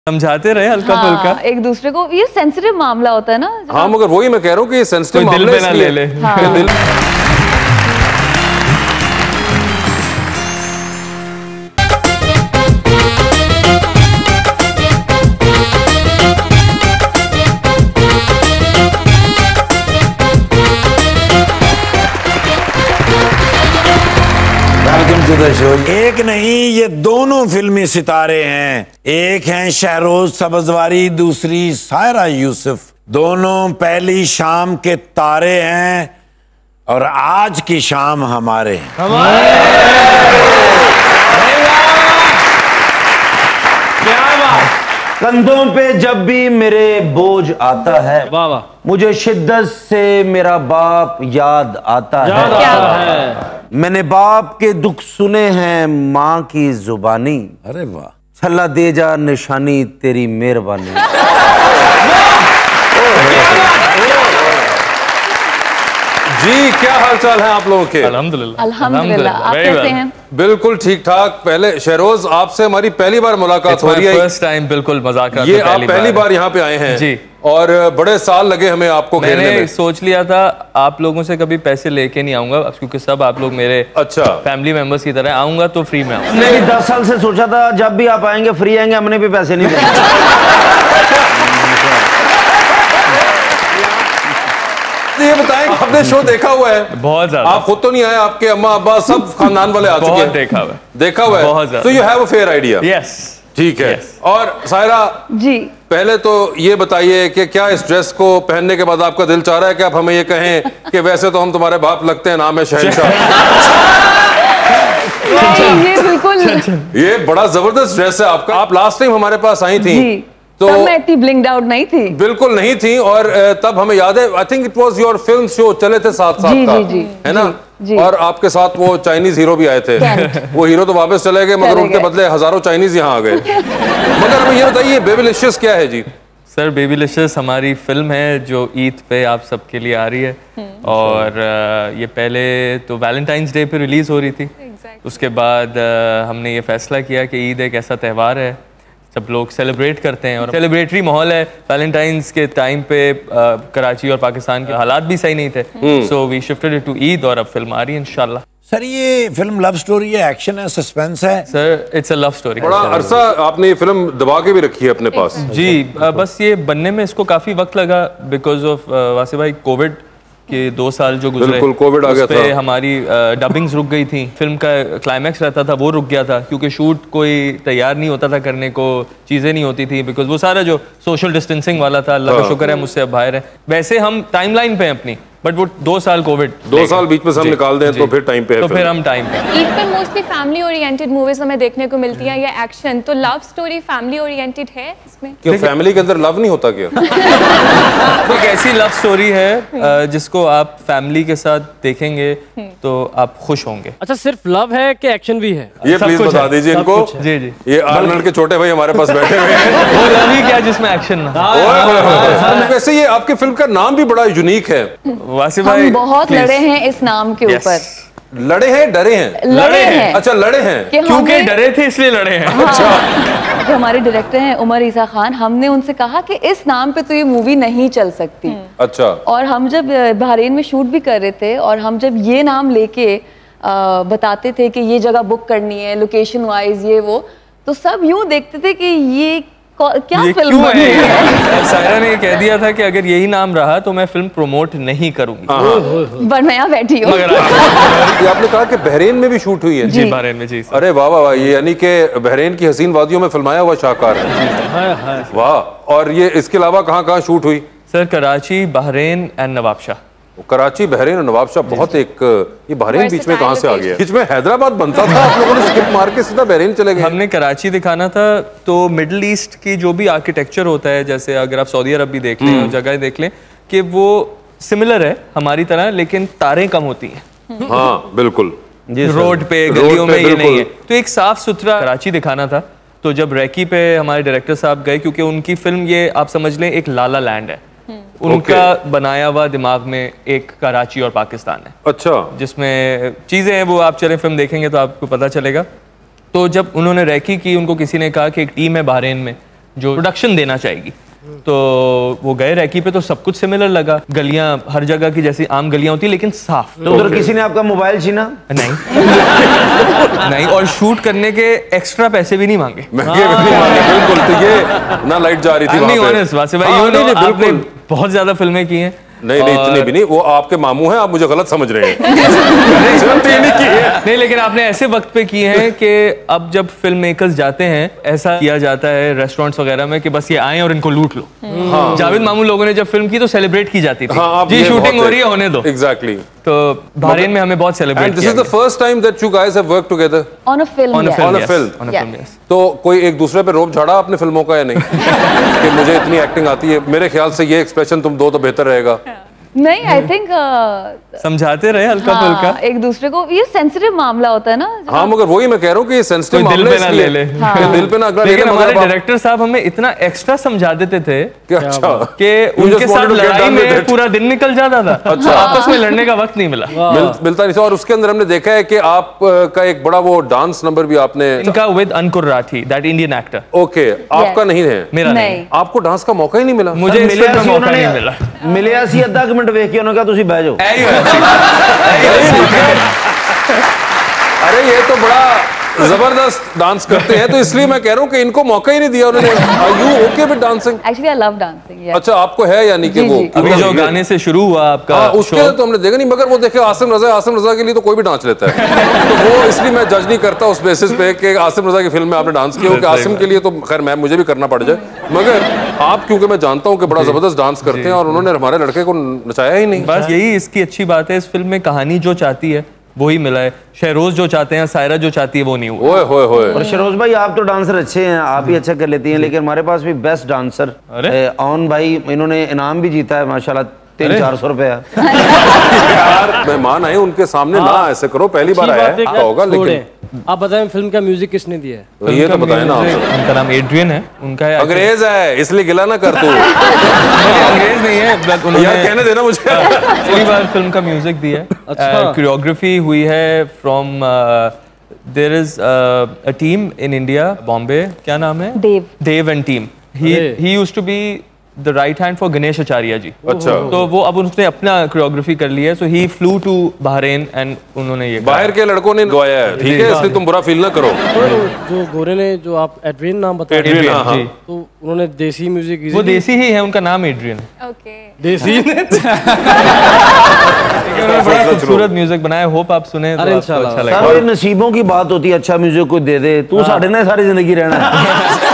समझाते रहे हल्का फुल्का एक दूसरे को। ये सेंसिटिव मामला होता है ना। हाँ मगर वही मैं कह रहा हूँ कि ये सेंसिटिव मामला दिल पे ना ले ले। दिल एक नहीं, ये दोनों फिल्मी सितारे हैं। एक हैं शहरोज सब्जवारी, दूसरी सायरा यूसुफ। दोनों पहली शाम के तारे हैं और आज की शाम हमारे हैं। कंधों पे जब भी मेरे बोझ आता है, वाह वाह, मुझे शिद्दत से मेरा बाप याद आता है। मैंने बाप के दुख सुने हैं माँ की जुबानी। अरे वाह। छल्ला दे जा निशानी तेरी मेहरबानी। जी क्या हाल चाल है आप लोगों के? अल्हम्दुलिल्लाह। अल्हम्दुलिल्लाह। आप कैसे हैं? बिल्कुल ठीक ठाक। पहले शहरोज आपसे हमारी पहली बार मुलाकात हो रही है। फर्स्ट टाइम, बिल्कुल मजाक। ये आप पहली बार यहाँ पे आए हैं जी, और बड़े साल लगे हमें आपको घेरने में। मैंने सोच लिया था आप लोगों से कभी पैसे लेके नहीं आऊंगा, क्योंकि सब आप लोग मेरे अच्छा फैमिली मेंबर्स की तरह। आऊंगा तो फ्री में आऊंगा। नहीं, 10 साल से सोचा था जब भी आप आएंगे फ्री आएंगे, हमने भी पैसे नहीं देने। ये बताएं, आपने शो देखा हुआ है? बहुत ज्यादा। आप खुद तो नहीं आए, आपके अम्मा अब्बा सब खानदान वाले आ चुके हैं। देखा हुआ है, देखा हुआ है। बहुत ज्यादा। So you have a fair idea। Yes, ठीक है। और सायरा जी, पहले तो ये बताइए कि क्या इस ड्रेस को पहनने के बाद आपका दिल चाह रहा है कि आप हमें ये कहें कि वैसे तो हम तुम्हारे बाप लगते हैं, नाम है शहंशाह। ये बिल्कुल ये बड़ा जबरदस्त ड्रेस है आपका। आप लास्ट टाइम हमारे पास आई थी तो मैं इतनी ब्लिंक्ड आउट नहीं थी। बिल्कुल नहीं थी। और तब हमें याद है, I think it was your film show चले थे साथ साथ का, है ना? और आपके साथ वो चाइनीज हीरो भी आए थे। वो हीरो तो वापस चले गए, मगर उनके बदले हजारों चाइनीज यहाँ आ गए। मगर हमें ये बताइए, बेबीलिशियस क्या है जी? सर, बेबीलिशियस हमारी फिल्म है जो ईद पे आप सबके लिए आ रही है। और ये पहले तो वैलेंटाइंस डे पे रिलीज हो रही थी। उसके बाद हमने ये फैसला किया कि ईद एक ऐसा त्यौहार है, सब लोग सेलिब्रेट करते हैं और सेलिब्रेटरी माहौल है। वैलेंटाइंस के टाइम पे कराची और पाकिस्तान के हालात भी सही नहीं थे, so we shifted it to Eid और अब फिल्म आ रही है इंशाल्लाह। सर, ये फिल्म लव स्टोरी है, एक्शन है, सस्पेंस है? Sir, it's a love story. बड़ा अरसा आपने ये फिल्म दबा के भी रखी है अपने पास। जी, बस ये बनने में इसको काफी वक्त लगा बिकॉज ऑफ वासे भाई कोविड के 2 साल जो गुजरे। बिल्कुल, कोविड आ गया था। हमारी डबिंग्स रुक गई थी, फिल्म का क्लाइमैक्स रहता था वो रुक गया था, क्योंकि शूट कोई तैयार नहीं होता था करने को, चीजें नहीं होती थी, बिकॉज वो सारा जो सोशल डिस्टेंसिंग वाला था, अल्लाह का शुक्र है मुझसे अब बाहर है। वैसे हम टाइमलाइन पे हैं अपनी, बट वो 2 साल कोविड, 2 साल बीच में से हम निकाल दें तो फिर टाइम पे है। तो फिर हम टाइम पे। ईद पे मोस्टली फैमिली ओरिएंटेड मूवीज हमें देखने को मिलती हैं या एक्शन, तो लव स्टोरी फैमिली ओरिएंटेड है इसमें? क्यों फैमिली के अंदर लव नहीं होता क्या? तो एक ऐसी लव स्टोरी है जिसको आप फैमिली के साथ देखेंगे तो आप खुश होंगे। अच्छा, सिर्फ लव है कि एक्शन भी है? ये प्लीज बता दीजिए इनको। जी जी, ये आर्नल्ड के छोटे भाई हमारे पास बैठे हुए हैं। वो लव ही क्या जिसमें एक्शन ना। वैसे ये आपकी फिल्म का नाम भी बड़ा यूनिक है। वासिफ भाई, हम बहुत लड़े हैं इस नाम के ऊपर। लड़े हैं, डरे हैं? लड़े हैं। अच्छा, लड़े हैं क्योंकि डरे थे इसलिए लड़े हैं। अच्छा, जो हमारे डायरेक्टर हैं उमर ईसा खान, हमने उनसे कहा कि इस नाम पे तो ये मूवी नहीं चल सकती। अच्छा। और हम जब बहरीन में शूट भी कर रहे थे और हम जब ये नाम लेके बताते थे कि ये जगह बुक करनी है लोकेशन वाइज ये वो, तो सब यूं देखते थे कि ये क्या फिल्म बनी है। सायरा ने कह दिया था कि अगर यही नाम रहा तो मैं फिल्म प्रमोट नहीं करूंगी। पर मैं यहाँ बैठी हूँ। आपने कहा कि बहरीन में भी शूट हुई है? जी, बहरीन में। जी, अरे वाह वाह, ये यानी कि बहरीन की हसीन वादियों में फिल्माया हुआ शाहकार है। वाह। और ये इसके अलावा कहाँ कहाँ शूट हुई? Sir, Karachi, Bahrain and Nawabshah. Karachi, Bahrain और नवाबशाह। बहुत एक ये बहरीन बीच में कहाँ से आ गया? बीच में हैदराबाद बनता था, आप लोगों ने स्किप मार के सीधा बहरीन चले गए। हमने कराची दिखाना था, तो मिडिल ईस्ट की जो भी आर्किटेक्चर होता है, जैसे अगर आप सऊदी अरब भी देख लें और जगह देख लें, कि वो सिमिलर है हमारी तरह, लेकिन तारें कम होती हैं। हाँ बिल्कुल, रोड पे गलियों में ये नहीं है। तो एक साफ सुथरा कराची दिखाना था। तो जब रैकी पे हमारे डायरेक्टर साहब गए, क्योंकि उनकी फिल्म ये आप समझ लें एक लाला लैंड है, उनका बनाया हुआ दिमाग में एक कराची और पाकिस्तान है। अच्छा। जिसमें चीजें हैं वो आप चलें फिल्म देखेंगे तो आपको पता चलेगा। तो जब उन्होंने रैकी की, उनको किसी ने कहा कि एक टीम है बहरीन में, जो प्रोडक्शन देना चाहेगी। तो वो गए रैकी पे, तो सब कुछ सिमिलर लगा, गलियां हर जगह की जैसी आम गलियां होती लेकिन साफ। तो उधर किसी ने आपका मोबाइल छीना? नहीं नहीं, और शूट करने के एक्स्ट्रा पैसे भी नहीं मांगे, महंगे भी नहीं मांगे, बिल्कुल। तो ये ना लाइट जा रही थी वहां पे। ऑनेस्ट वासे भाई, आपने बहुत ज्यादा फिल्में की हैं। नहीं नहीं, इतनी भी नहीं, वो आपके मामू हैं, आप मुझे गलत समझ रहे हैं। नहीं, लेकिन आपने ऐसे वक्त पे किए हैं कि अब जब फिल्म मेकर्स जाते हैं, ऐसा किया जाता है रेस्टोरेंट्स वगैरह में कि बस ये आए और इनको लूट लो। हाँ। जावेद मामू लोगों ने जब फिल्म की तो सेलिब्रेट की जाती थी। हाँ, जी शूटिंग हो रही है, होने दो। एग्जैक्टली। तो बहरीन में हमें बहुत सेलिब्रेट किया। This is the first time that you guys have worked together on a film. On a film. तो कोई एक दूसरे पे रोब झाड़ा अपने फिल्मों का या नहीं कि मुझे इतनी एक्टिंग आती है? मेरे ख्याल से ये एक्सप्रेशन तुम दो तो बेहतर रहेगा। नहीं, आई थिंक समझाते रहे हल्का फुल्का एक दूसरे को। ये सेंसिटिव मामला होता है ना। हाँ, मगर वही मैं कह रहा हूँ कि सेंसिटिव मामला है, इसलिए दिल पे ना अगला ले ले। हमारे डायरेक्टर साहब हमें इतना एक्स्ट्रा समझा देते थे कि अच्छा कि उनके साथ लड़ाई में पूरा दिन निकल जाता था। अच्छा, आपस में लड़ने का वक्त नहीं मिलता नहीं था। और उसके अंदर हमने देखा है कि आप का एक बड़ा वो डांस नंबर भी आपने, इनका with Ankur Rathi, that Indian actor. Okay, आपका नहीं है? मेरा नहीं। आपको डांस का मौका ही नहीं मिला? मुझे मौका नहीं मिला। मिले सी अद्धा मिनट वेख के उन्होंने कहा तुसी बह जाओ। अरे ये तो बड़ा जबरदस्त डांस करते हैं, तो इसलिए मैं कह रहा हूँ कि इनको मौका ही नहीं दिया उन्होंने। Are you okay with dancing? Actually, I love dancing. Yeah. अच्छा, आपको है यानी कि वो अभी जो गाने से शुरू हुआ आपका, उसके तो हमने देखा नहीं, मगर वो देखे आसिम रजा के लिए तो कोई भी डांस लेता है। तो वो इसलिए मैं जज नहीं करता उस बेसिस पे कि आसिम रजा की फिल्म में आपने डांस किया हो, कि आसिम के लिए तो खैर मैं मुझे भी करना पड़ जाए, मगर आप क्योंकि मैं जानता हूँ कि बड़ा जबरदस्त डांस करते हैं और उन्होंने हमारे लड़के को नचाया ही नहीं। बस यही इसकी अच्छी बात है, इस फिल्म में कहानी जो चाहती है वही मिला है। शहरोज जो चाहते हैं, सायरा जो चाहती है वो नहीं हुआ। ओए होए। और शहरोज भाई, आप तो डांसर अच्छे हैं, आप ही अच्छा कर लेती हैं, लेकिन हमारे पास भी बेस्ट डांसर ऑन भाई, इन्होंने इनाम भी जीता है माशाल्लाह, 300-400 रुपया। यार मेहमान आए, उनके सामने ना ऐसे करो, पहली बार आया होगा। लेकिन आप बताएं फिल्म का म्यूजिक किसने दिया है? तो ये तो बताएं ना। उनका नाम एड्रियन है, उनका है अंग्रेज है, इसलिए गिला ना कर तू। अंग्रेज नहीं है, यार कहने देना मुझे। पहली बार फिल्म का म्यूजिक दिया है। कोरियोग्राफी हुई है from there is a team in India, Bombay, क्या नाम है? Dev and team. He used to be the right hand for Ganesh Acharya ji. अच्छा। तो वो अब उसने अपना कोरियोग्राफी कर लिया है, so he flew to Bahrain and उन्होंने ये बाहर के लड़कों ने गवाया है, ठीक है, इसलिए तुम बुरा फील ना करो। जो गोरे ने, जो आप एड्रियन नाम बताया, तो उन्होंने देसी म्यूजिक, वो देसी ही है, उनका नाम एड्रियन है। ओके, देसी ने बड़ा खूबसूरत म्यूजिक बनाया, होप आप सुने तो आपको अच्छा लगेगा। नसीबों की बात होती है, अच्छा म्यूजिक कोई दे दे, तू साढ़े ना सारी जिंदगी रहना है।